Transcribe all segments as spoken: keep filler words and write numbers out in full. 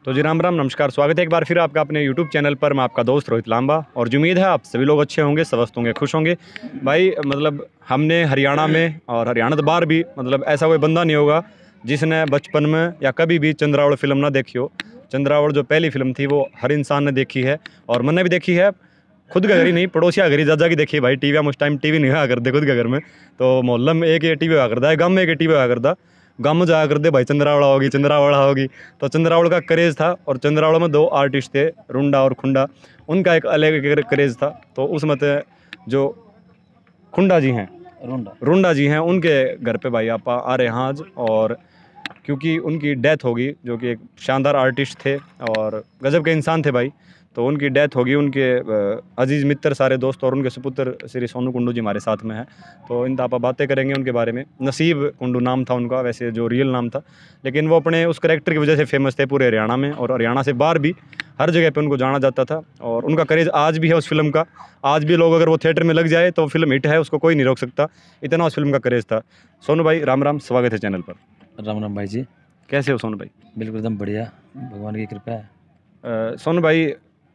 तो जी राम राम नमस्कार, स्वागत है एक बार फिर आपका अपने यूट्यूब चैनल पर। मैं आपका दोस्त रोहित लांबा और जो उम्मीद है आप सभी लोग अच्छे होंगे, स्वस्थ होंगे, खुश होंगे। भाई मतलब हमने हरियाणा में और हरियाणा तो बाहर भी मतलब ऐसा कोई बंदा नहीं होगा जिसने बचपन में या कभी भी चंद्रावड़ फिल्म ना देखी हो। चंद्रावड़ जो पहली फिल्म थी वो हर इंसान ने देखी है और मैंने भी देखी है। खुद का घर ही नहीं, पड़ोसिया घर ही जा की देखी भाई। टीवी हम उस टाइम टीवी नहीं हुआ करते खुद के घर में, तो मोहल्ले में एक ये टीवी हुआ करता है, गाँव में एक टीवी हुआ करता, गाँव में जाया करते भाई चंद्रावड़ा होगी चंद्रावड़ा होगी। तो चंद्रावड़ का क्रेज़ था और चंद्रावड़ में दो आर्टिस्ट थे, रुंडा और खुंडा, उनका एक अलग क्रेज़ था। तो उसमें जो खुंडा जी हैं, रुंडा रुंडा जी हैं, उनके घर पे भाई आप आ रहे हैं आज। और क्योंकि उनकी डेथ होगी, जो कि एक शानदार आर्टिस्ट थे और गजब के इंसान थे भाई, तो उनकी डेथ होगी। उनके अजीज़ मित्र सारे दोस्त और उनके सुपुत्र श्री सोनू कुंडू जी हमारे साथ में हैं, तो इन आप बातें करेंगे उनके बारे में। नसीब कुंडू नाम था उनका, वैसे जो रियल नाम था, लेकिन वो अपने उस करैक्टर की वजह से फेमस थे पूरे हरियाणा में, और हरियाणा से बाहर भी हर जगह पे उनको जाना जाता था। और उनका क्रेज़ आज भी है उस फिल्म का। आज भी लोग अगर वो थिएटर में लग जाए तो फिल्म हिट है, उसको कोई नहीं रोक सकता, इतना उस फिल्म का क्रेज़ था। सोनू भाई राम राम, स्वागत है चैनल पर। राम राम भाई जी, कैसे हो सोनू भाई? बिल्कुल एकदम बढ़िया, भगवान की कृपा है। आ, सोनू भाई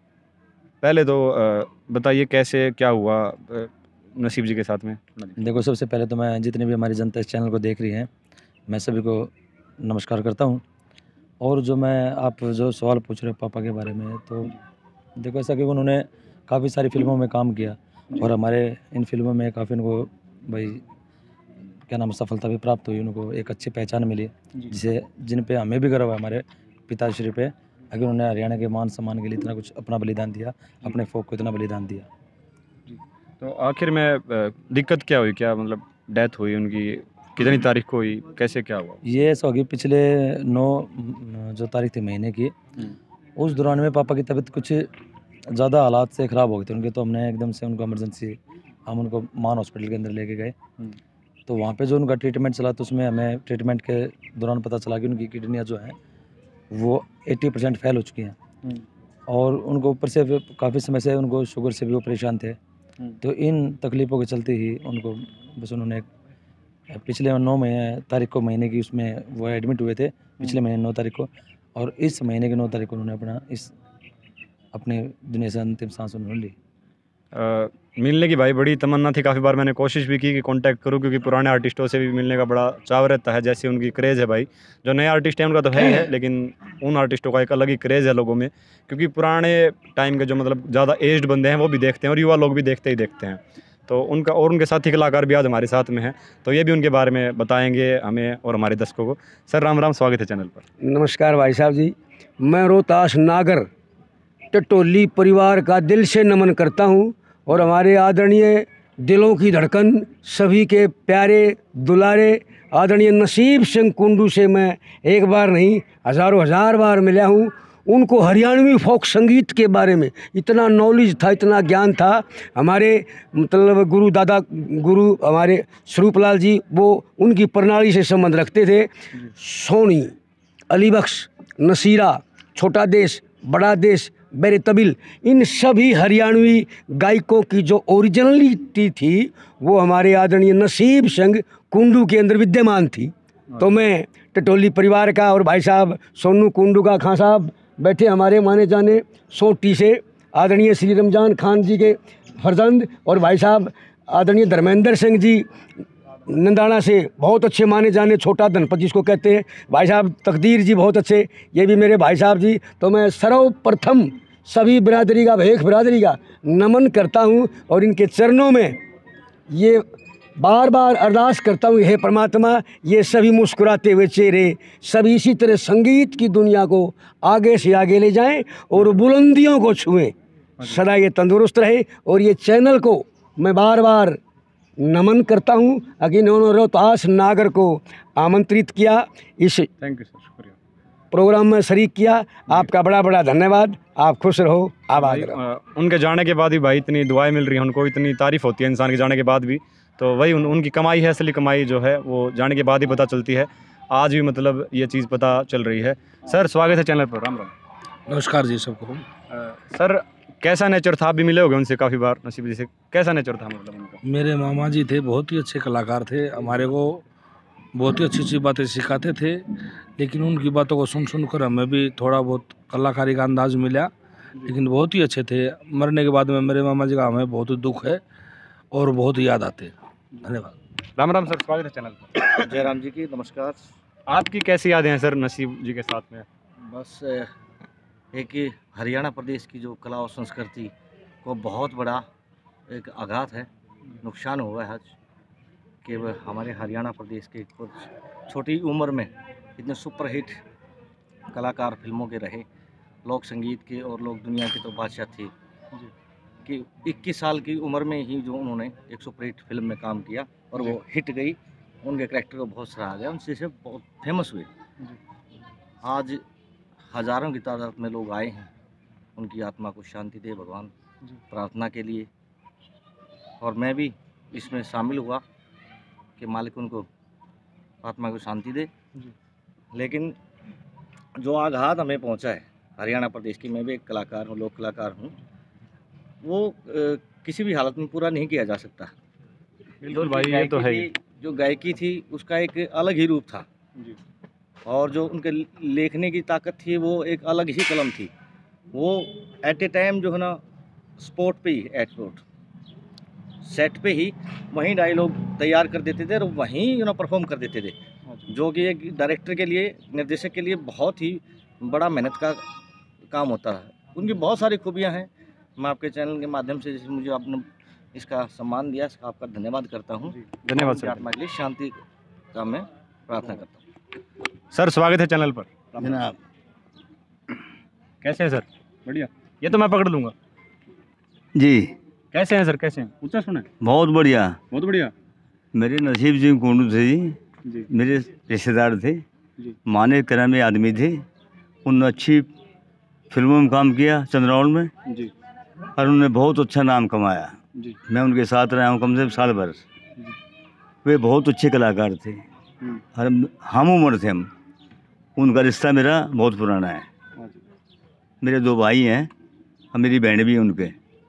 पहले तो बताइए कैसे क्या हुआ आ, नसीब जी के साथ में? देखो, सबसे पहले तो मैं जितने भी हमारी जनता इस चैनल को देख रही है, मैं सभी को नमस्कार करता हूं। और जो मैं आप जो सवाल पूछ रहे हो पापा के बारे में, तो देखो ऐसा कि उन्होंने काफ़ी सारी फिल्मों में काम किया और हमारे इन फिल्मों में काफ़ी उनको भाई क्या नाम सफलता भी प्राप्त हुई, उनको एक अच्छी पहचान मिली, जिसे जिन पे हमें भी गर्व है, हमारे पिताश्री पे, अगर उन्होंने हरियाणा के मान सम्मान के लिए इतना कुछ अपना बलिदान दिया, अपने फोक को इतना बलिदान दिया। तो आखिर में दिक्कत क्या हुई, क्या मतलब डेथ हुई उनकी, कितनी तारीख को हुई, कैसे क्या हुआ? ये ऐसा होगी पिछले नौ जो तारीख थी महीने की, उस दौरान में पापा की तबीयत कुछ ज़्यादा हालात से ख़राब हो गई थी उनके, तो हमने एकदम से उनको इमरजेंसी हम उनको मान हॉस्पिटल के अंदर लेके गए। तो वहाँ पे जो उनका ट्रीटमेंट चला, तो उसमें हमें ट्रीटमेंट के दौरान पता चला कि उनकी किडनियाँ जो हैं वो अस्सी परसेंट फेल हो चुकी हैं और उनको ऊपर से काफ़ी समय से उनको शुगर से भी वो परेशान थे। तो इन तकलीफ़ों के चलते ही उनको बस उन्होंने पिछले नौ महीने तारीख को महीने की उसमें वो एडमिट हुए थे, पिछले महीने नौ तारीख को, और इस महीने की नौ तारीख को उन्होंने अपना इस अपने दुनिया से अंतिम सांस उन्होंने ली। आ, मिलने की भाई बड़ी तमन्ना थी, काफ़ी बार मैंने कोशिश भी की कि कांटेक्ट करूं, क्योंकि पुराने आर्टिस्टों से भी मिलने का बड़ा चाव रहता है, जैसे उनकी क्रेज़ है भाई। जो नए आर्टिस्ट हैं उनका तो है ही है, लेकिन उन आर्टिस्टों का एक अलग ही क्रेज़ है लोगों में, क्योंकि पुराने टाइम के जो मतलब ज़्यादा एज्ड बंदे हैं वो भी देखते हैं और युवा लोग भी देखते ही देखते हैं। तो उनका और उनके साथी कलाकार भी आज हमारे साथ में हैं, तो ये भी उनके बारे में बताएंगे हमें और हमारे दर्शकों को। सर राम राम, स्वागत है चैनल पर। नमस्कार भाई साहब जी, मैं रोहतास नागर टटोली परिवार का दिल से नमन करता हूं, और हमारे आदरणीय दिलों की धड़कन सभी के प्यारे दुलारे आदरणीय नसीब सिंह कुंडू से मैं एक बार नहीं हज़ारों हज़ार बार मिला हूं। उनको हरियाणवी फोक संगीत के बारे में इतना नॉलेज था, इतना ज्ञान था। हमारे मतलब गुरु दादा गुरु हमारे स्वरूपलाल जी, वो उनकी प्रणाली से संबंध रखते थे। सोनी, अली बख्श, नसीरा, छोटा देश, बड़ा देश, बेरे तबिल, इन सभी हरियाणवी गायकों की जो ओरिजिनलिटी थी वो हमारे आदरणीय नसीब सिंह कुंडू के अंदर विद्यमान थी। तो मैं टटोली परिवार का और भाई साहब सोनू कुंडू का खां साहब बैठे हमारे माने जाने सोटी से आदरणीय श्री रमजान खान जी के फर्जंद, और भाई साहब आदरणीय धर्मेंद्र सिंह जी नंदाना से बहुत अच्छे माने जाने, छोटा धनपत जिसको कहते हैं, भाई साहब तकदीर जी बहुत अच्छे, ये भी मेरे भाई साहब जी। तो मैं सर्वप्रथम सभी बिरादरी का, भेख बिरादरी का नमन करता हूं और इनके चरणों में ये बार बार अरदास करता हूँ, हे परमात्मा ये सभी मुस्कुराते हुए चेहरे सभी इसी तरह संगीत की दुनिया को आगे से आगे ले जाएं और बुलंदियों को छुएं, सदा ये तंदुरुस्त रहे। और ये चैनल को मैं बार बार नमन करता हूं, अगर इन्होंने रोहतास नागर को आमंत्रित किया, इस थैंक यू सर, शुक्रिया, प्रोग्राम में शरीक किया, आपका बड़ा बड़ा धन्यवाद। आप खुश रहो, आबाद रहो। उनके जाने के बाद भी भाई इतनी दुआएं मिल रही हैं उनको, इतनी तारीफ होती है इंसान के जाने के बाद भी, तो वही उन, उनकी कमाई है, असली कमाई जो है वो जाने के बाद ही पता चलती है। आज भी मतलब ये चीज़ पता चल रही है। सर स्वागत है चैनल पर, राम राम। नमस्कार जी सबको। सर कैसा नेचर था, आप भी मिले होगे उनसे काफ़ी बार नसीब जी से, कैसा नेचर था मतलब उनका? मेरे मामा जी थे, बहुत ही अच्छे कलाकार थे, हमारे को बहुत ही अच्छी अच्छी बातें सिखाते थे, लेकिन उनकी बातों को सुन सुन कर हमें भी थोड़ा बहुत कलाकारी का अंदाज मिला, लेकिन बहुत ही अच्छे थे। मरने के बाद में मेरे मामा जी का हमें बहुत दुख है और बहुत याद आते हैं। धन्यवाद। राम राम सर, स्वागत है चैनल पर। जयराम जी की नमस्कार। आपकी कैसी यादें हैं सर नसीब जी के साथ में? बस एक ये हरियाणा प्रदेश की जो कला और संस्कृति को बहुत बड़ा एक आघात है, नुकसान हुआ है आज कि वह हमारे हरियाणा प्रदेश के कुछ छोटी उम्र में इतने सुपरहिट कलाकार फिल्मों के रहे, लोक संगीत के और लोक दुनिया के तो बादशाह थे कि इक्कीस साल की उम्र में ही जो उन्होंने एक सुपरहिट फिल्म में काम किया और वो हिट गई, उनके करैक्टर को बहुत सराहा गया, उनसे से बहुत फेमस हुए। आज हज़ारों की तादाद में लोग आए हैं उनकी आत्मा को शांति दे भगवान प्रार्थना के लिए, और मैं भी इसमें शामिल हुआ कि मालिक उनको आत्मा को शांति दे। लेकिन जो आघात हमें पहुंचा है हरियाणा प्रदेश की, मैं भी एक कलाकार हूँ, लोक कलाकार हूँ, वो अ, किसी भी हालत में पूरा नहीं किया जा सकता। बिल्कुल भाई, ये तो है ही। जो गायकी थी उसका एक अलग ही रूप था और जो उनके लेखने की ताकत थी वो एक अलग ही कलम थी। वो एट ए टाइम जो है ना स्पॉट पे ही, एक्सपोर्ट सेट पे ही वहीं डायलॉग तैयार कर देते थे और वहीं यू नो परफॉर्म कर देते थे, जो कि एक डायरेक्टर के लिए, निर्देशक के लिए बहुत ही बड़ा मेहनत का काम होता है। उनकी बहुत सारी खूबियाँ हैं। मैं आपके चैनल के माध्यम से जैसे मुझे आपने इसका सम्मान दिया, इसका आपका धन्यवाद करता हूँ। धन्यवाद उनकी सर। आत्मा के लिए शांति का मैं प्रार्थना करता हूँ। सर स्वागत है चैनल पर। जनाब कैसे हैं सर? बढ़िया। ये तो मैं पकड़ लूँगा। जी कैसे हैं सर? कैसे हैं? ऊंचा सुना है। बहुत बढ़िया। बहुत बढ़िया मेरे नसीब सिंह कुंडू थे जी, जी मेरे रिश्तेदार थे, जी माने करामे आदमी थे। उन्होंने अच्छी फिल्मों में काम किया चंद्रौल में, जी और उन्होंने बहुत अच्छा नाम कमाया। जी मैं उनके साथ रहा हूँ कम से कम साल भर। वे बहुत अच्छे कलाकार थे हम्म, और हम उम्र थे हम। उनका रिश्ता मेरा बहुत पुराना है। हाँ जी, मेरे दो भाई हैं और मेरी बहन भी है उनके।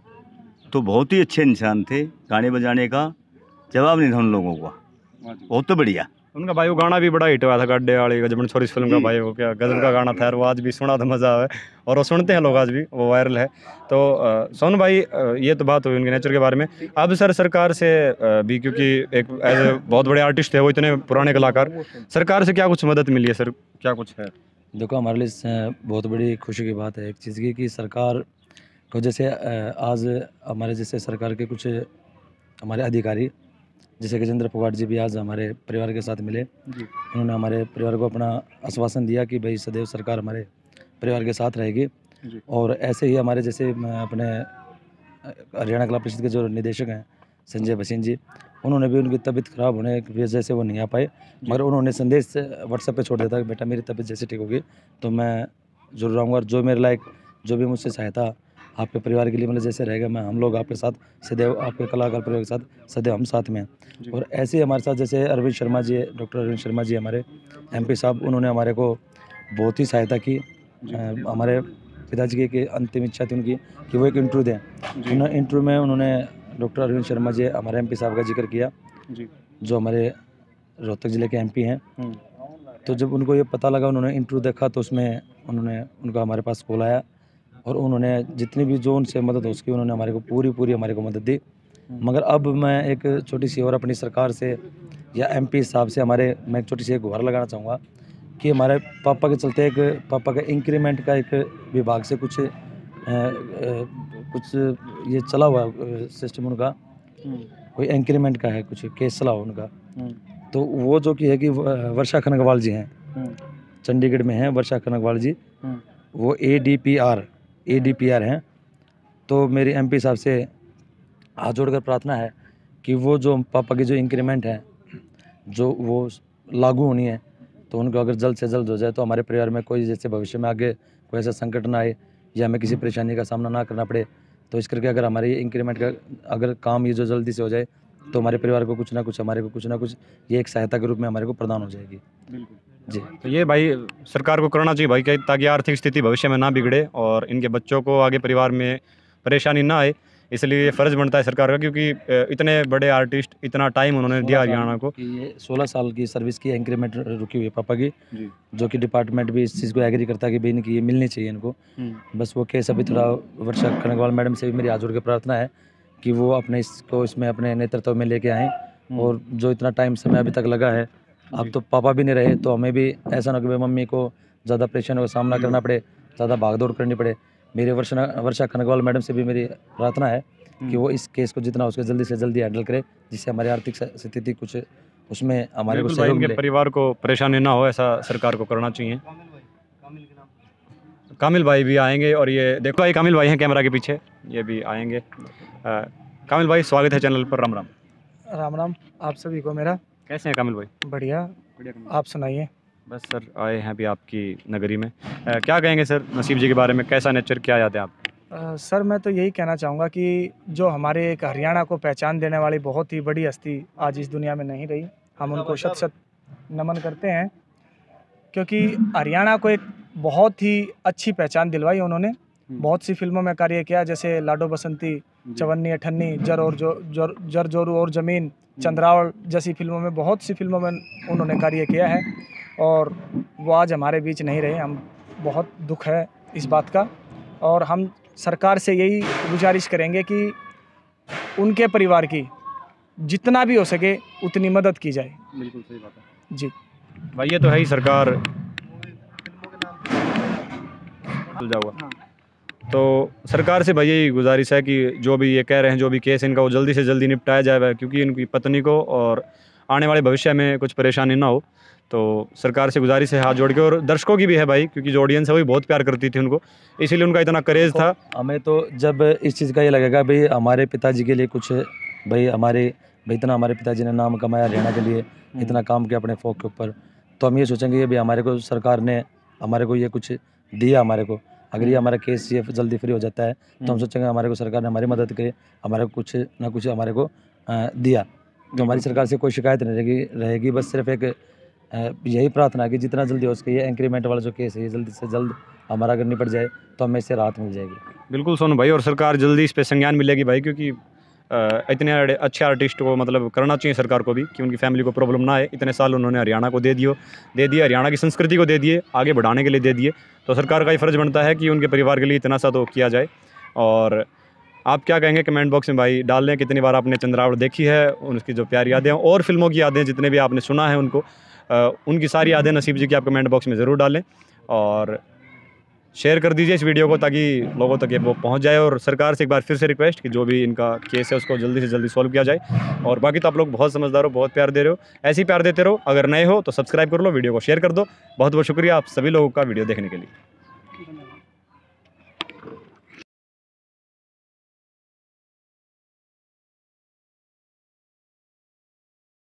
तो बहुत ही अच्छे इंसान थे, गाने बजाने का जवाब नहीं था उन लोगों का। हाँ जी। बहुत तो बढ़िया। उनका भाई वो गाना भी बड़ा हिट हुआ था, गड्ढे वाले गजबन छोरी इस फिल्म का भाई, वो क्या गजब का गाना था यार, वो आज भी सुना तो मज़ा आवे और वो सुनते हैं लोग आज भी, वो वायरल है। तो अ, सोनू भाई, अ, ये तो बात हुई उनके नेचर के बारे में। अब सर सरकार से अ, भी, क्योंकि एक एज ए बहुत बड़े आर्टिस्ट है वो, इतने पुराने कलाकार, सरकार से क्या कुछ मदद मिली है सर? क्या कुछ है? देखो, हमारे लिए इस- बहुत बड़ी खुशी की बात है एक चीज़ की कि सरकार को जैसे अ, आज हमारे जैसे सरकार के कुछ हमारे अधिकारी जैसे गजेंद्र फोगाट जी भी आज हमारे परिवार के साथ मिले। जी उन्होंने हमारे परिवार को अपना आश्वासन दिया कि भाई सदैव सरकार हमारे परिवार के साथ रहेगी। जी और ऐसे ही हमारे जैसे अ, अपने अ, हरियाणा कला परिषद के जो निदेशक हैं संजय भसीन जी, उन्होंने भी उनकी तबीयत खराब होने की वजह से वो नहीं आ पाए, मगर उन्होंने संदेश व्हाट्सएप पे छोड़ दिया था कि बेटा मेरी तबीयत जैसे ठीक होगी तो मैं जरूर आऊँगा, और जो मेरे लायक जो भी मुझसे सहायता आपके परिवार के लिए मतलब जैसे रहेगा, मैं हम लोग आपके साथ सदैव, आपके कलाकार परिवार के साथ सदैव हम साथ में हैं। और ऐसे ही हमारे साथ जैसे अरविंद शर्मा जी, डॉक्टर अरविंद शर्मा जी हमारे एमपी साहब, उन्होंने हमारे को बहुत ही सहायता की। अ, हमारे पिताजी की एक अंतिम इच्छा थी उनकी कि वो एक इंटरव्यू दें। उन्होंने इंटरव्यू में उन्होंने डॉक्टर अरविंद शर्मा जी हमारे एमपी साहब का जिक्र किया, जी जो हमारे रोहतक ज़िले के एमपी हैं। तो जब उनको ये पता लगा, उन्होंने इंटरव्यू देखा, तो उसमें उन्होंने उनका हमारे पास कॉल आया और उन्होंने जितनी भी जो उनसे मदद हो सकी उन्होंने हमारे को पूरी पूरी हमारे को मदद दी। मगर अब मैं एक छोटी सी और अपनी सरकार से या एमपी साहब से हमारे मैं एक छोटी सी एक गुहार लगाना चाहूँगा कि हमारे पापा के चलते एक पापा का इंक्रीमेंट का एक विभाग से कुछ अ, अ, कुछ ये चला हुआ सिस्टम उनका, कोई इंक्रीमेंट का है, कुछ केस चला हुआ उनका। तो वो जो कि है कि व- वर्षा खनगवाल जी हैं, चंडीगढ़ में हैं वर्षा खनगवाल जी, वो A D P R A D P R हैं। तो मेरी एमपी साहब से हाथ जोड़कर प्रार्थना है कि वो जो पापा की जो इंक्रीमेंट है जो वो लागू होनी है, तो उनको अगर जल्द से जल्द हो जाए तो हमारे परिवार में कोई जैसे भविष्य में आगे कोई ऐसा संकट ना आए या हमें किसी परेशानी का सामना ना करना पड़े। तो इस करके अगर हमारे ये इंक्रीमेंट का अगर काम ये जो जल्दी से हो जाए तो हमारे परिवार को कुछ ना कुछ हमारे को कुछ ना कुछ ये एक सहायता के रूप में हमारे को प्रदान हो जाएगी। जी तो ये भाई सरकार को करना चाहिए भाई, क्या ताकि आर्थिक स्थिति भविष्य में ना बिगड़े और इनके बच्चों को आगे परिवार में परेशानी ना आए। इसलिए ये फ़र्ज़ बनता है सरकार का, क्योंकि अ, इतने बड़े आर्टिस्ट, इतना टाइम उन्होंने दिया हरियाणा को। कि ये सोलह साल की सर्विस की इंक्रीमेंट रुकी हुई है पापा की, जी। जो कि डिपार्टमेंट भी इस चीज़ को एग्री करता है कि भाई इनकी ये मिलनी चाहिए इनको। बस वो केस अभी थोड़ा वर्षा खनगवाल मैडम से भी मेरी हाथ जोड़ के प्रार्थना है कि वो अपने इसको इसमें अपने नेतृत्व में लेके आएँ, और जो इतना टाइम समय अभी तक लगा है, अब तो पापा भी नहीं रहे तो हमें भी ऐसा ना कि भाई मम्मी को ज़्यादा परेशानियों का सामना करना पड़े, ज़्यादा भागदौड़ करनी पड़े। मेरी वर्षा वर्षा खनगवाल मैडम से भी मेरी प्रार्थना है कि वो इस केस को जितना उसके जल्दी से जल्दी हैंडल करे, जिससे हमारी आर्थिक स्थिति कुछ उसमें हमारे को बिल्कुल भाई, सहयोग इनके मिले। परिवार को परेशानी ना हो, ऐसा सरकार को करना चाहिए। कामिल भाई भी आएंगे, और ये देखो भाई कामिल भाई हैं कैमरा के पीछे, ये भी आएंगे। अ, कामिल भाई स्वागत है चैनल पर, राम राम। राम राम आप सभी को मेरा। कैसे हैं कामिल भाई? बढ़िया, आप सुनाइए। बस सर आए हैं अभी आपकी नगरी में। अ, क्या कहेंगे सर नसीब जी के बारे में, कैसा नेचर, क्या याद है आप? अ, सर मैं तो यही कहना चाहूँगा कि जो हमारे एक हरियाणा को पहचान देने वाली बहुत ही बड़ी हस्ती आज इस दुनिया में नहीं रही, हम उनको शत शत नमन करते हैं, क्योंकि हरियाणा को एक बहुत ही अच्छी पहचान दिलवाई उन्होंने। बहुत सी फिल्मों में कार्य किया, जैसे लाडो बसंती, चवन्नी अठन्नी, जर और जो जर जर जोरू और ज़मीन, चंद्रावल जैसी फिल्मों में, बहुत सी फिल्मों में उन्होंने कार्य किया है, और वो आज हमारे बीच नहीं रहे। हम बहुत दुख है इस बात का, और हम सरकार से यही गुजारिश करेंगे कि उनके परिवार की जितना भी हो सके उतनी मदद की जाए। बिल्कुल सही बात है जी भाई, ये तो है ही सरकार जाऊँगा। तो सरकार से भाई यही गुजारिश है कि जो भी ये कह रहे हैं, जो भी केस इनका, वो जल्दी से जल्दी निपटाया जाए, क्योंकि इनकी पत्नी को और आने वाले भविष्य में कुछ परेशानी ना हो। तो सरकार से गुजारिश है हाथ जोड़ के, और दर्शकों की भी है भाई, क्योंकि जो ऑडियंस है वो भी बहुत प्यार करती थी उनको, इसीलिए उनका इतना क्रेज़ था। हमें तो जब इस चीज़ का ये लगेगा भाई हमारे पिताजी के लिए कुछ, भाई हमारे भाई इतना हमारे पिताजी ने नाम कमाया हरियाणा के लिए, इतना काम किया अपने फोक के ऊपर, तो हम ये सोचेंगे कि भाई हमारे को सरकार ने हमारे को ये कुछ दिया हमारे को। अगर ये हमारा केस ये जल्दी फ्री हो जाता है तो हम सोचेंगे हमारे को सरकार ने हमारी मदद की, हमारे को कुछ ना कुछ हमारे को अ, दिया। तो हमारी सरकार से कोई शिकायत नहीं रहेगी रहेगी बस सिर्फ एक अ, यही प्रार्थना है कि जितना जल्दी हो सके ये इंक्रीमेंट वाला जो केस है ये जल्दी से जल्द हमारा अगर निपट जाए तो हमें इससे राहत मिल जाएगी। बिल्कुल सोनू भाई, और सरकार जल्दी इस पे संज्ञान मिलेगी भाई, क्योंकि अ, इतने अड़े- अच्छे आर्टिस्ट को मतलब करना चाहिए सरकार को भी, कि उनकी फैमिली को प्रॉब्लम ना आए। इतने साल उन्होंने हरियाणा को दे दियो दे दिए हरियाणा की संस्कृति को दे दिए, आगे बढ़ाने के लिए दे दिए, तो सरकार का ही फ़र्ज़ बनता है कि उनके परिवार के लिए इतना सा तो किया जाए। और आप क्या कहेंगे कमेंट बॉक्स में भाई डाल लें, कितनी बार आपने चंद्रावल देखी है, उनकी जो प्यारी यादें हैं, और फिल्मों की यादें जितने भी आपने सुना है उनको, अ, उनकी सारी यादें नसीब जी की आप कमेंट बॉक्स में ज़रूर डालें, और शेयर कर दीजिए इस वीडियो को ताकि लोगों तक ये वो पहुंच जाए। और सरकार से एक बार फिर से रिक्वेस्ट कि जो भी इनका केस है उसको जल्दी से जल्दी सॉल्व किया जाए। और बाकी तो आप लोग बहुत समझदार हो, बहुत प्यार दे रहे हो, ऐसे ही प्यार देते रहो। अगर नए हो तो सब्सक्राइब कर लो, वीडियो को शेयर कर दो। बहुत बहुत शुक्रिया आप सभी लोगों का वीडियो देखने के लिए।